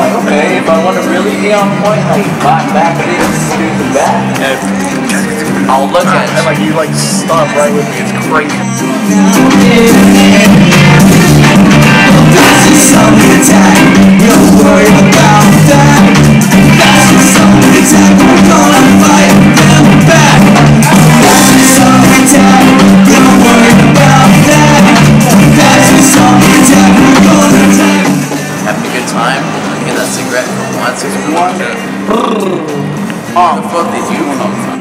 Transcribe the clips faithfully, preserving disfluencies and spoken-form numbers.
like, okay, if I want to really be on point, like, back, back it is, do the back. And I'll look at it. And like you like stop right with me. It's crazy. That's just some attack. Don't worry about that. That's just some attack. We're gonna fight them back. That's just some attack. Don't worry about that. That's just some attack. We're gonna attack. Having a good time. Get that cigarette for once. It's One. Where the fuck did you come from?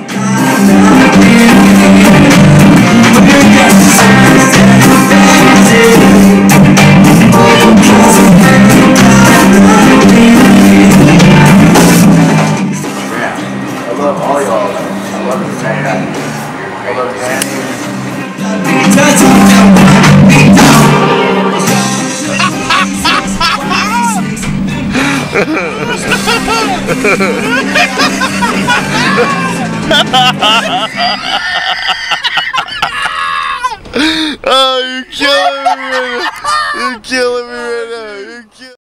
I love all y'all. I love the fan. I love Oh, you're killing me. You're killing me.